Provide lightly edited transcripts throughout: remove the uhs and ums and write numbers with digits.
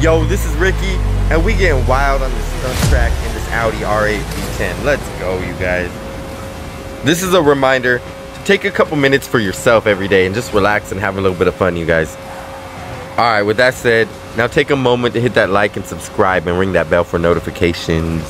Yo, this is Ricky, and we getting wild on this stunt track in this Audi R8 V10. Let's go, you guys. This is a reminder to take a couple minutes for yourself every day and just relax and have a little bit of fun, you guys. Alright, with that said, now take a moment to hit that like and subscribe and ring that bell for notifications.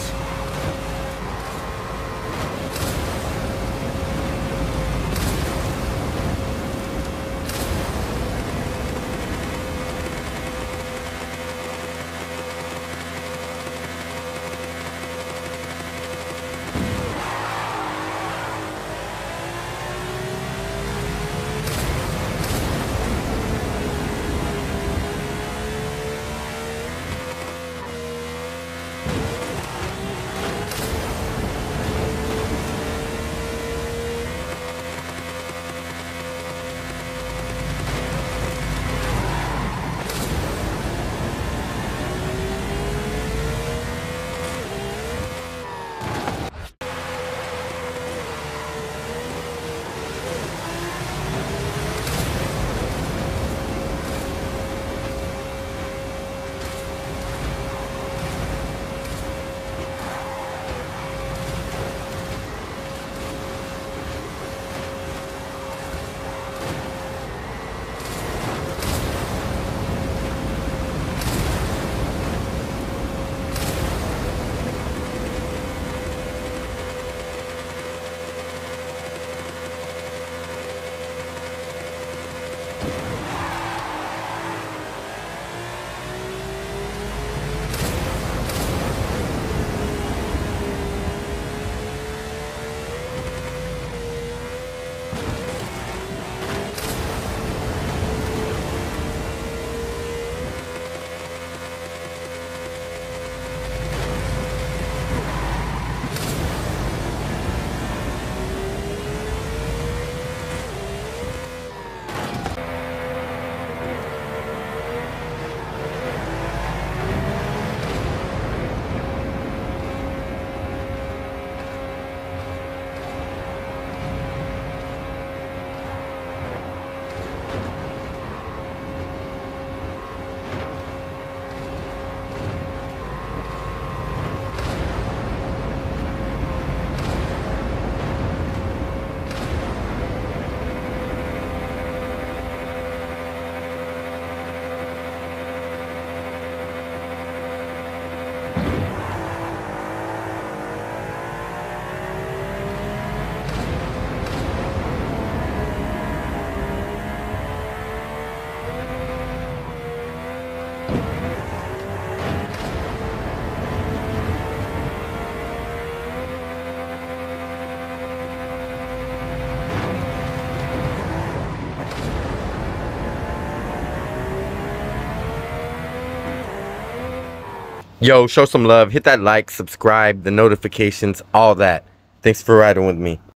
Yo, show some love, hit that like, subscribe, the notifications, all that. Thanks for riding with me.